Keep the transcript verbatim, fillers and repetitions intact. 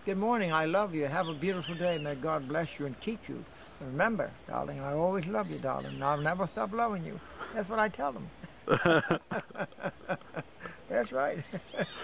good morning, I love you. Have a beautiful day. May God bless you and keep you. Remember, darling, I always love you, darling. And I'll never stop loving you. That's what I tell them. That's right.